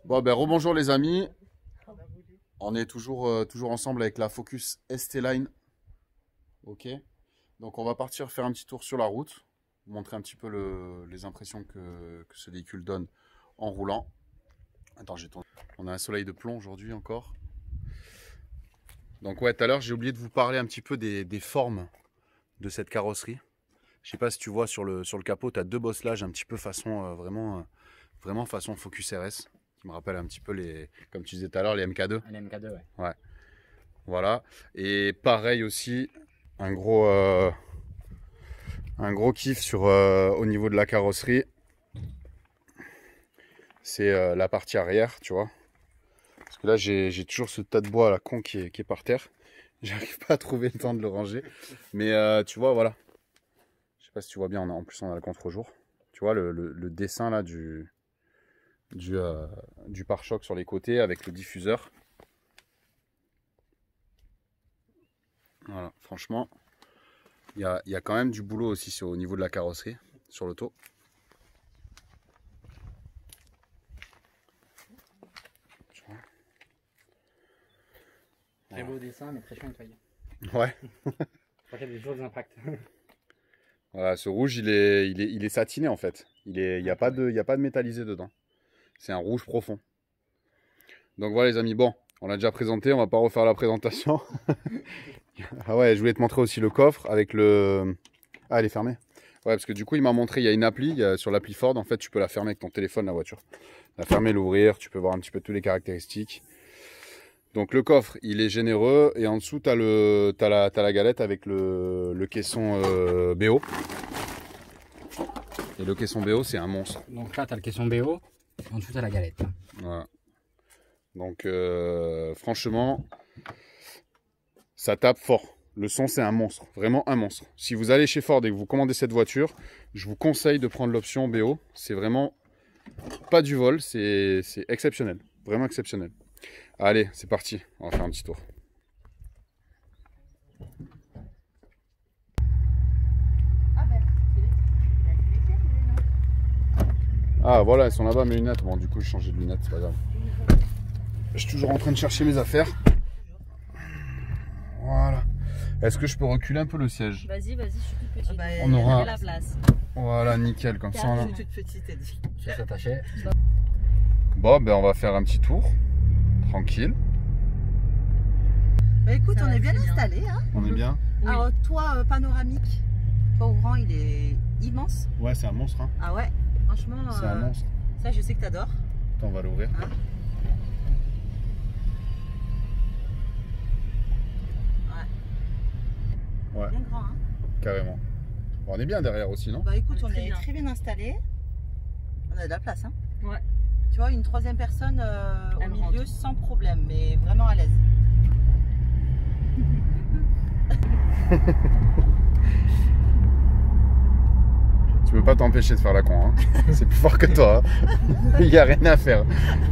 Bon, ben rebonjour les amis. On est toujours ensemble avec la Focus ST-Line. Ok. Donc on va partir faire un petit tour sur la route. Montrer un petit peu les impressions que ce véhicule donne en roulant. Attends, on a un soleil de plomb aujourd'hui encore. Donc ouais, tout à l'heure j'ai oublié de vous parler un petit peu des formes de cette carrosserie. Je sais pas si tu vois sur le capot, tu as deux bosselages un petit peu façon vraiment façon Focus RS. Qui me rappelle un petit peu comme tu disais tout à l'heure, les MK2. Les MK2, ouais. Ouais. Voilà. Et pareil aussi, un gros kiff au niveau de la carrosserie. C'est la partie arrière, tu vois. Parce que là, j'ai toujours ce tas de bois à la con qui est par terre. J'arrive pas à trouver le temps de le ranger. Mais tu vois, voilà. Je sais pas si tu vois bien, en plus on a le contre-jour. Tu vois le dessin là du pare-choc sur les côtés avec le diffuseur. Voilà, franchement, il y a quand même du boulot aussi au niveau de la carrosserie, sur l'auto. Très beau dessin, mais très chiant à nettoyer. Ouais. Je crois qu'il y a des jours d'impact. Voilà, ce rouge, il est satiné en fait. Il n'y a pas de métallisé dedans. C'est un rouge profond. Donc voilà les amis, bon, on l'a déjà présenté, on va pas refaire la présentation. Ah ouais, je voulais te montrer aussi le coffre avec le... Ah, elle est fermée. Ouais, parce que du coup, il m'a montré, il y a une appli, sur l'appli Ford, en fait, tu peux la fermer avec ton téléphone, la voiture. La fermer, l'ouvrir, tu peux voir un petit peu toutes les caractéristiques. Donc le coffre, il est généreux, et en dessous, tu as la galette avec le caisson BO. Et le caisson BO, c'est un monstre. Donc là, tu as le caisson BO, en dessous, tu as la galette. Voilà. Donc franchement, ça tape fort. Le son, c'est un monstre, vraiment un monstre. Si vous allez chez Ford et que vous commandez cette voiture, je vous conseille de prendre l'option BO. C'est vraiment pas du vol, c'est exceptionnel, vraiment exceptionnel. Allez, c'est parti, on va faire un petit tour. Ah voilà, elles sont là-bas mes lunettes. Bon, du coup, j'ai changé de lunettes, c'est pas grave. Je suis toujours en train de chercher mes affaires. Voilà. Est-ce que je peux reculer un peu le siège? Vas-y, je suis toute petite. Bah, on aura la place. Voilà, nickel, comme ça. Je suis toute petite, elle dit. Je s'attachais. Bon, ben on va faire un petit tour. Tranquille. Bah écoute, Ça on va est bien très bien. installé. Hein. On est bien? Oui. Alors, toit panoramique. Toit ouvrant, il est immense. Ouais, c'est un monstre. Hein. Ah ouais, franchement. C'est un monstre. Ça, je sais que t'adores. Attends, on va l'ouvrir. Hein. Ouais, Bien grand, hein. carrément. Bon, on est bien derrière aussi, non? Bah écoute, on très est bien. très bien installé. On a de la place, hein. Ouais. Tu vois, une troisième personne au Elle milieu rentre. sans problème, mais vraiment à l'aise. Tu peux pas t'empêcher de faire la con, hein. C'est plus fort que toi. Hein. Il n'y a rien à faire.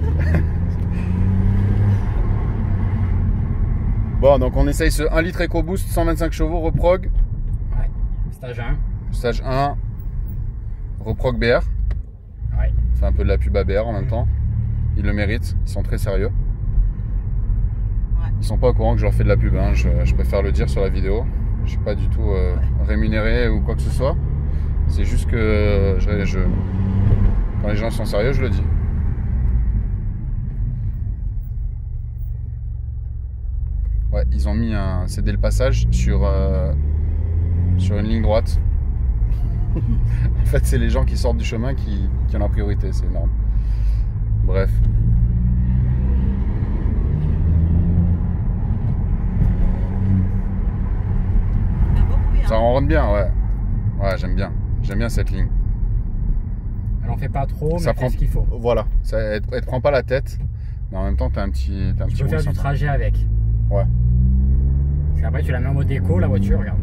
Bon, donc on essaye ce 1 litre EcoBoost 125 chevaux Reprog. Ouais. Stage 1. Stage 1. Reprog BR. Ouais. Fait un peu de la pub à BR en même temps. Ils le méritent, ils sont très sérieux. Ouais. Ils sont pas au courant que je leur fais de la pub, hein. Je préfère le dire sur la vidéo. Je suis pas du tout rémunéré ou quoi que ce soit. C'est juste que quand les gens sont sérieux, je le dis. Ouais, ils ont mis un cédé le passage sur une ligne droite. En fait, c'est les gens qui sortent du chemin qui ont la priorité, c'est énorme. Bref. Il y a un beau bruit, hein. Ça en rentre bien, ouais. Ouais, j'aime bien. J'aime bien cette ligne. Elle en fait pas trop, Ça mais prend fait ce qu'il faut. Voilà, elle te prend pas la tête, mais en même temps, t'as un petit Tu peux faire bruit du sympa. trajet avec. Ouais. Parce qu'après, tu la mets en mode éco, la voiture, regarde.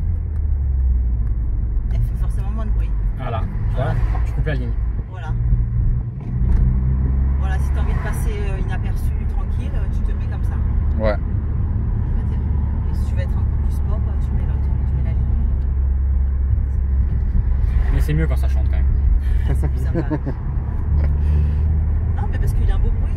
Elle fait forcément moins de bruit. Voilà. Tu vois, tu coupes la ligne. Voilà. Voilà, si tu as envie de passer inaperçu, tranquille, tu te mets comme ça. Ouais. On va dire. Et si tu veux être un peu plus sport, tu mets l'autre, tu mets la ligne. Mais c'est mieux quand ça chante quand même. C'est plus sympa. Non, mais parce qu'il y a un beau bruit.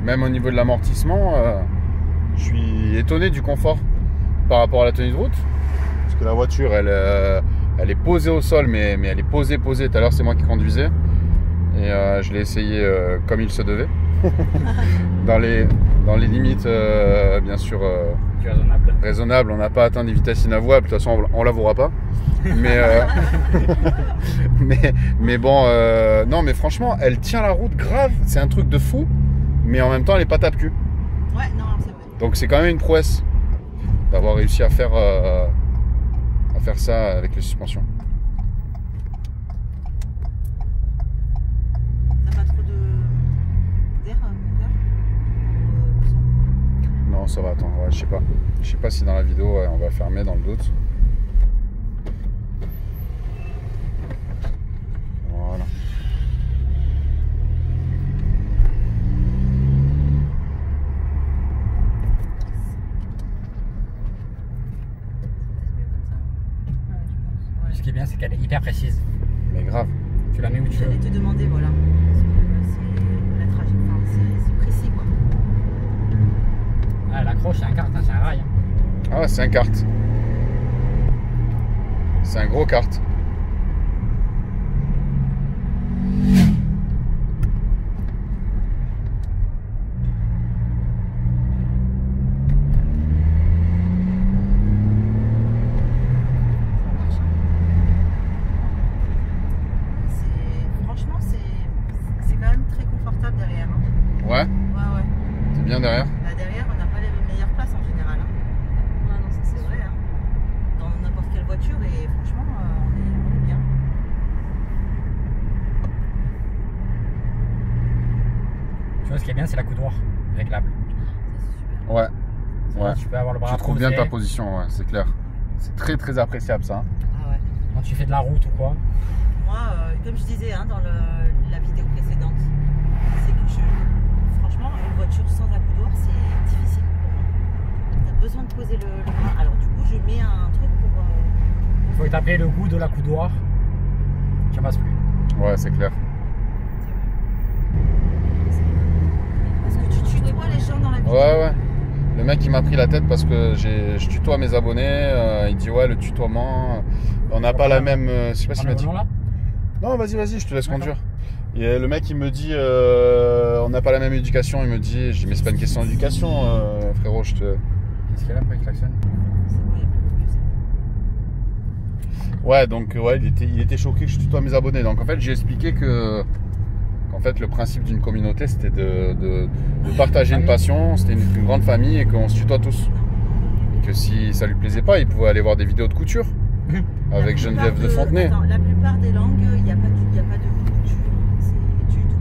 Même au niveau de l'amortissement, je suis étonné du confort par rapport à la tenue de route. Parce que la voiture, elle est posée au sol, mais elle est posée. Tout à l'heure, c'est moi qui conduisais. Et je l'ai essayé comme il se devait. dans les limites, bien sûr, raisonnables. On n'a pas atteint des vitesses inavouables. De toute façon, on ne l'avouera pas. Mais bon, non, mais franchement, elle tient la route grave. C'est un truc de fou. Mais en même temps, elle n'est pas tape-cul. Ouais, non, c'est vrai. Donc c'est quand même une prouesse d'avoir réussi à faire ça avec les suspensions. T'as pas trop d'air, mon gars? Non, ça va, attends, ouais, je sais pas. Je sais pas si dans la vidéo, on va fermer dans le doute. Voilà. Ce qui est bien, c'est qu'elle est hyper précise. Mais grave. Tu la mets où tu veux. J'allais te demander, voilà. Parce que c'est la trajectoire, c'est précis, quoi. Ah, l'accroche, c'est un kart, hein, c'est un rail. Hein. Ah ouais, c'est un kart. C'est un gros kart. Franchement, c'est quand même très confortable derrière. Hein. Ouais, Ouais, ouais. t'es bien derrière. Là, derrière, on n'a pas les meilleures places en général. Hein. Ouais, non, ça c'est vrai. Hein. Dans n'importe quelle voiture, et franchement, on est bien. Tu vois, ce qui est bien, c'est la coudoir réglable. Ça, c'est super. Ouais, ouais. Tu peux avoir le bras Tu trouves bien posé. ta position, ouais, c'est clair. C'est très très appréciable ça. Hein. Ah ouais. Quand tu fais de la route ou quoi. Moi, comme je disais hein, dans la vidéo précédente, c'est que franchement, une voiture sans accoudoir, c'est difficile pour moi. Tu as besoin de poser le bras. Alors du coup, je mets un truc pour... Il faut établir le goût de la coudoir. Tu en passes plus. Ouais, c'est clair. Parce que tu tutoies les gens dans la vidéo. Ouais, ouais. Le mec il m'a pris la tête parce que je tutoie mes abonnés. Il dit ouais, le tutoiement, on n'a pas la même. Je sais pas s'il m'a dit. Là Non, vas-y, je te laisse D'accord. conduire. Et le mec il me dit on n'a pas la même éducation. Il me dit, je dis mais c'est pas une question d'éducation, frérot. Qu'est-ce qu'il y a là pour qu'il klaxonne? C'est bon, il y a plus de Ouais, donc ouais, il était choqué que je tutoie mes abonnés. Donc en fait, j'ai expliqué qu'en fait le principe d'une communauté c'était de partager une passion, c'était une grande famille et qu'on se tutoie tous. Et que si ça lui plaisait pas, il pouvait aller voir des vidéos de couture avec Geneviève de Fontenay. Attends, la plupart des langues, il n'y a pas de couture, c'est tuto.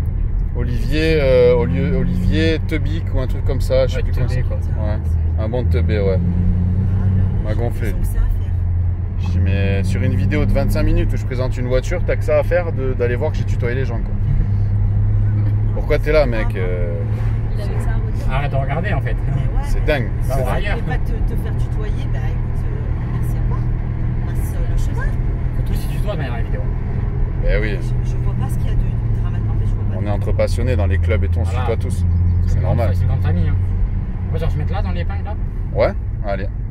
Olivier Tebic ou un truc comme ça, je sais Ouais, plus comment Teubé, c'est. quoi. Ouais, un bon Teubé, ouais. M'a gonflé. Ils ont que ça à faire. Je dis mais sur une vidéo de 25 minutes où je présente une voiture, t'as que ça à faire d'aller voir que j'ai tutoyé les gens quoi. Pourquoi t'es là mec Il avait que ça à redire. Arrête de regarder en fait. Mais ouais. C'est dingue. Bah, Si ouais. tu ailleurs. ne voulais pas te faire tutoyer, bah écoute, merci à toi. Passe le chemin. Que tous si tu dois de manière la vidéo. Eh oui, Je vois pas ce qu'il y a de dramatique. En fait, je vois pas. on est entre passionnés dans les clubs et tout, on se Voilà. tutoie tous. C'est normal. C'est une grande famille. Hein. On va genre se mettre là dans l'épingle là. Ouais, allez.